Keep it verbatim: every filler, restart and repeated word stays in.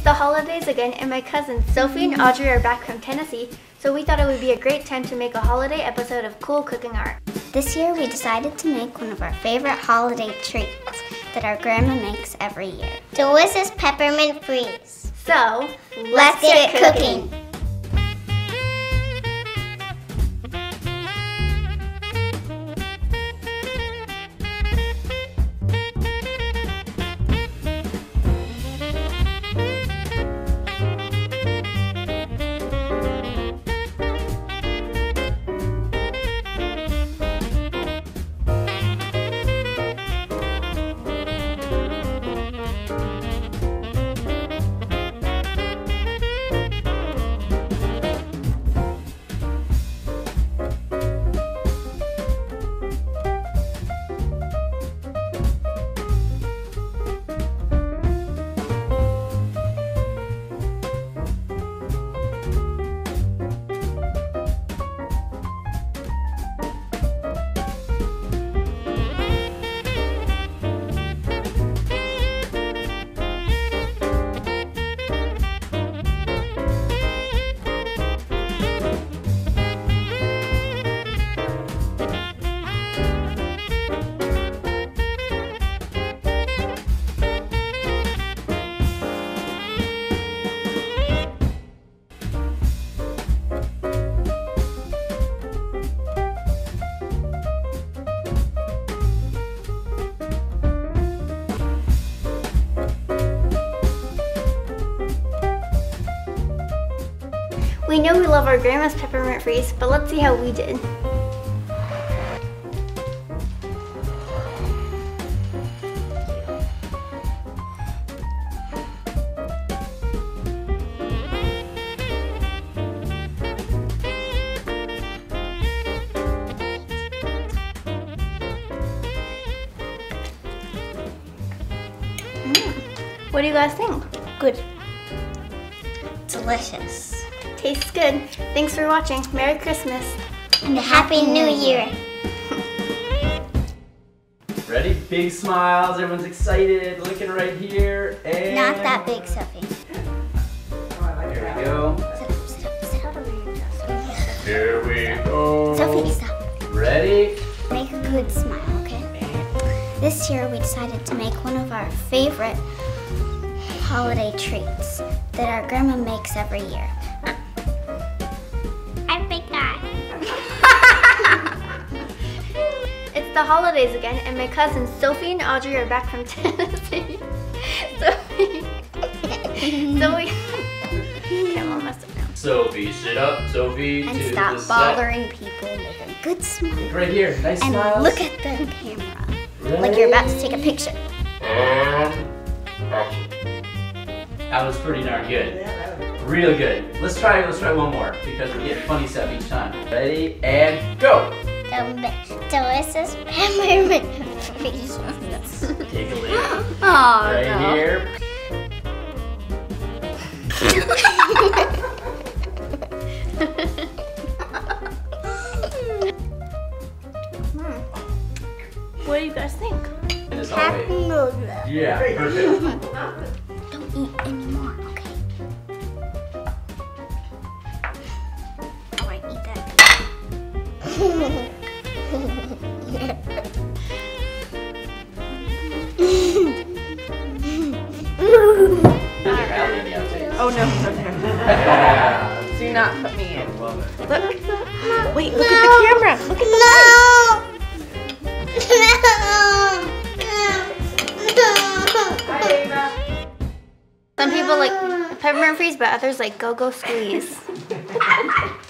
the holidays again, and my cousins Sophie and Audrey are back from Tennessee, so we thought it would be a great time to make a holiday episode of Cool Cooking Art. This year we decided to make one of our favorite holiday treats that our grandma makes every year. Delicious Peppermint Freeze. So, let's, Let's get, get cooking. cooking. We know we love our grandma's Peppermint Freeze, but let's see how we did. Mm. What do you guys think? Good. Delicious. Tastes good. Thanks for watching. Merry Christmas. And a Happy New Year. Ready? Big smiles. Everyone's excited. Looking right here. And Not that big, Sophie. Here we go. Sit up, sit up, sit up. Here we go. Sophie, stop. Ready? Make a good smile, okay? This year we decided to make one of our favorite holiday treats that our grandma makes every year. I forgot. It's the holidays again, and my cousins Sophie and Audrey are back from Tennessee. Sophie. Sophie. Okay, I'm all messed up now. Sophie, sit up. Sophie, And to stop the bothering people with a good smile. Right here. Nice And smiles. look at the camera. Like you're about to take a picture. And action. That was pretty darn good. Real good. Let's try. Let's try one more because we're getting funny stuff each time. Ready and go. Delicious Peppermint Freeze. Take a look. Oh, Right no. here. What do you guys think? As Happy always. New Year. Yeah, perfect. Don't eat anymore, okay? Alright, eat that. Oh no, no, no, no. Yeah. Do not put me in. Love it. Look. Wait, look at the camera. Look at the No! Some people like Peppermint Freeze, but others like Go Go Squeeze.